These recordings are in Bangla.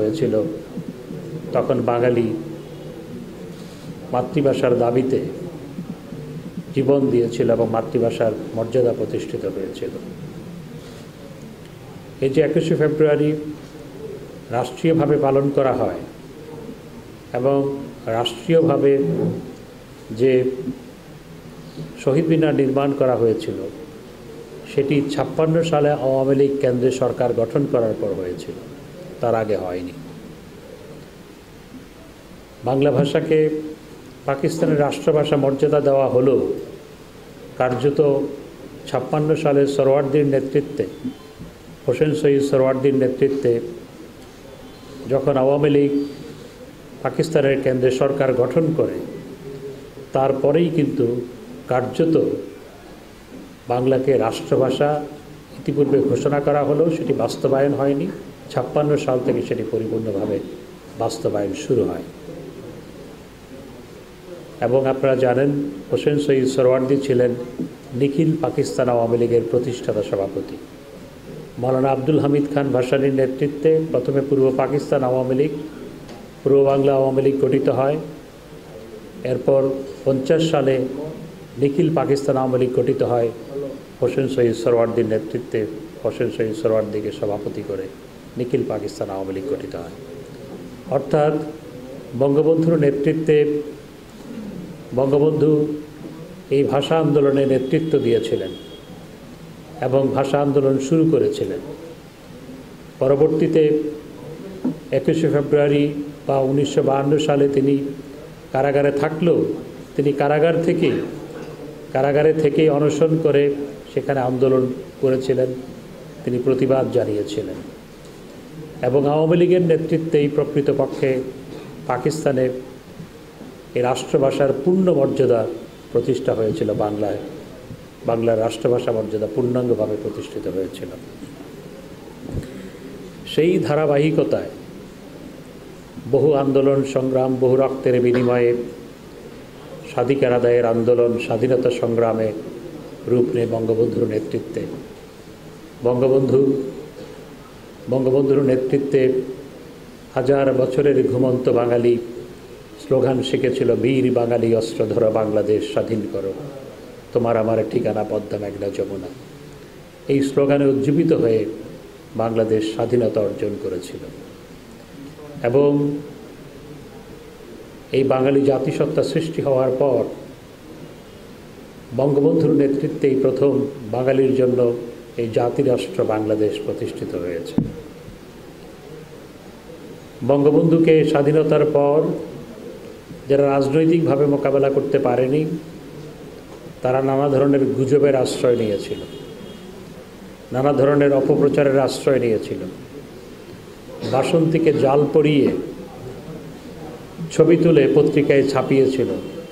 হয়েছিল তখন বাঙালি মাতৃভাষার দাবিতে জীবন দিয়েছিল এবং মাতৃভাষার মর্যাদা প্রতিষ্ঠিত হয়েছিল। এই যে 21শে ফেব্রুয়ারি রাষ্ট্রীয়ভাবে পালন করা হয় এবং রাষ্ট্রীয়ভাবে যে শহীদ মিনার নির্মাণ করা হয়েছিল সেটি 56 সালে আওয়ামী লীগ কেন্দ্রে সরকার গঠন করার পর হয়েছিল, তার আগে হয়নি। বাংলা ভাষাকে পাকিস্তানের রাষ্ট্রভাষা মর্যাদা দেওয়া হলো কার্যত 56 সালে সরওয়ার্দির নেতৃত্বে, হোসেন শহীদ সরওয়ার্দির নেতৃত্বে যখন আওয়ামী লীগ পাকিস্তানের কেন্দ্রে সরকার গঠন করে তারপরেই কিন্তু কার্যত বাংলাকে রাষ্ট্রভাষা ইতিপূর্বে ঘোষণা করা হলেও সেটি বাস্তবায়ন হয়নি। 56 সাল থেকে সেটি পরিপূর্ণভাবে বাস্তবায়ন শুরু হয়। এবং আপনারা জানেন হোসেন শহীদ সোহরাওয়ার্দী ছিলেন নিখিল পাকিস্তান আওয়ামী লীগের প্রতিষ্ঠাতা সভাপতি। মৌলানা আব্দুল হামিদ খান ভাসানীর নেতৃত্বে প্রথমে পূর্ব পাকিস্তান আওয়ামী লীগ, পূর্ব বাংলা আওয়ামী লীগ গঠিত হয়। এরপর 50 সালে নিখিল পাকিস্তান আওয়ামী লীগ গঠিত হয় হোসেন শহীদ সোহরাওয়ার্দীর নেতৃত্বে। হোসেন শহীদ সোহরাওয়ার্দীকে সভাপতি করে নিখিল পাকিস্তান আওয়ামী লীগ গঠিত হয়। অর্থাৎ বঙ্গবন্ধুর নেতৃত্বে বঙ্গবন্ধু এই ভাষা আন্দোলনে নেতৃত্ব দিয়েছিলেন এবং ভাষা আন্দোলন শুরু করেছিলেন। পরবর্তীতে 21শে ফেব্রুয়ারি বা 1952 সালে তিনি কারাগারে থাকলেও তিনি কারাগারে থেকে অনশন করে সেখানে আন্দোলন করেছিলেন, তিনি প্রতিবাদ জানিয়েছিলেন এবং আওয়ামী লীগের নেতৃত্বেই প্রকৃতপক্ষে পাকিস্তানে এই রাষ্ট্রভাষার পূর্ণ মর্যাদা প্রতিষ্ঠা হয়েছিল। বাংলার রাষ্ট্রভাষা মর্যাদা পূর্ণাঙ্গভাবে প্রতিষ্ঠিত হয়েছিল। সেই ধারাবাহিকতায় বহু আন্দোলন সংগ্রাম, বহু রক্তের বিনিময়ে স্বাধিকার আদায়ের আন্দোলন, স্বাধীনতা সংগ্রামে রূপ নেয় বঙ্গবন্ধুর নেতৃত্বে। বঙ্গবন্ধুর নেতৃত্বে হাজার বছরের ঘুমন্ত বাঙালি স্লোগান শিখেছিল, বীর বাঙালি অস্ত্র ধরো বাংলাদেশ স্বাধীন করো, তোমার আমার ঠিকানা পদ্মা মেঘনা যমুনা। এই স্লোগানে উজ্জীবিত হয়ে বাংলাদেশ স্বাধীনতা অর্জন করেছিল এবং এই বাঙালি জাতিসত্তা সৃষ্টি হওয়ার পর বঙ্গবন্ধুর নেতৃত্বেই প্রথম বাঙালির জন্য এই জাতিরাষ্ট্র বাংলাদেশ প্রতিষ্ঠিত হয়েছে। বঙ্গবন্ধুকে স্বাধীনতার পর যারা রাজনৈতিকভাবে মোকাবেলা করতে পারেনি তারা নানা ধরনের গুজবের আশ্রয় নিয়েছিল, নানা ধরনের অপপ্রচারের আশ্রয় নিয়েছিল। বাসন্তীকে জাল পরিয়ে ছবি তুলে পত্রিকায় ছাপিয়েছিল।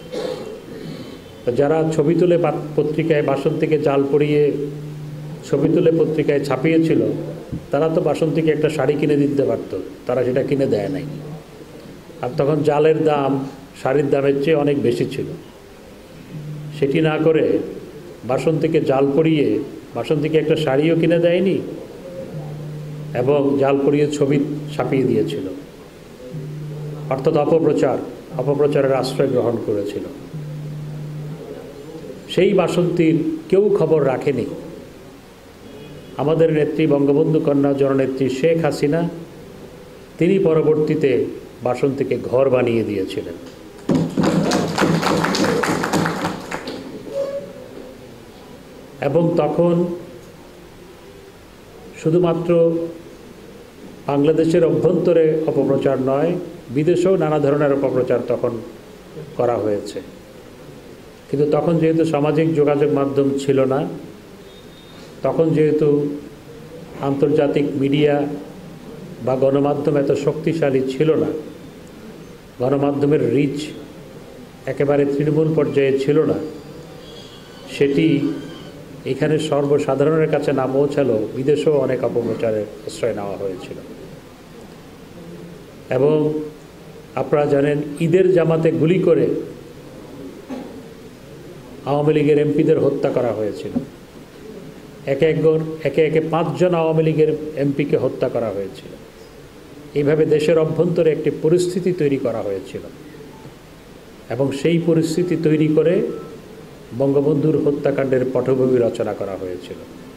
যারা ছবি তুলে পত্রিকায় বাসন্তীকে জাল পরিয়ে ছবি তুলে পত্রিকায় ছাপিয়েছিল তারা তো বাসন্তীকে একটা শাড়ি কিনে দিতে পারত, তারা সেটা কিনে দেয় নাই। আর তখন জালের দাম শাড়ির দামের চেয়ে অনেক বেশি ছিল। সেটি না করে বাসন্তীকে জাল পরিয়ে বাসন্তীকে একটা শাড়িও কিনে দেয়নি এবং জাল পরিয়ে ছবি ছাপিয়ে দিয়েছিল। অর্থাৎ অপপ্রচারের আশ্রয় গ্রহণ করেছিল। সেই বাসন্তীর কেউ খবর রাখেনি। আমাদের নেত্রী বঙ্গবন্ধু কন্যা জননেত্রী শেখ হাসিনা তিনি পরবর্তীতে বাসন্তীকে ঘর বানিয়ে দিয়েছিলেন। এবং তখন শুধুমাত্র বাংলাদেশের অভ্যন্তরে অপপ্রচার নয়, বিদেশেও নানা ধরনের অপপ্রচার তখন করা হয়েছে। কিন্তু তখন যেহেতু সামাজিক যোগাযোগ মাধ্যম ছিল না, তখন যেহেতু আন্তর্জাতিক মিডিয়া বা গণমাধ্যম এত শক্তিশালী ছিল না, গণমাধ্যমের রিচ একেবারে তৃণমূল পর্যায়ে ছিল না, সেটি এখানে সর্বসাধারণের কাছে না পৌঁছালো। বিদেশেও অনেক অপপ্রচারের আশ্রয় নেওয়া হয়েছিল। এবং আপনারা জানেন ঈদের জামাতে গুলি করে আওয়ামী লীগের এমপিদের হত্যা করা হয়েছিল। একে একে 5 জন আওয়ামী লীগের এমপিকে হত্যা করা হয়েছিল। এইভাবে দেশের অভ্যন্তরে একটি পরিস্থিতি তৈরি করা হয়েছিল এবং সেই পরিস্থিতি তৈরি করে বঙ্গবন্ধুর হত্যাকাণ্ডের পটভূমি রচনা করা হয়েছিল।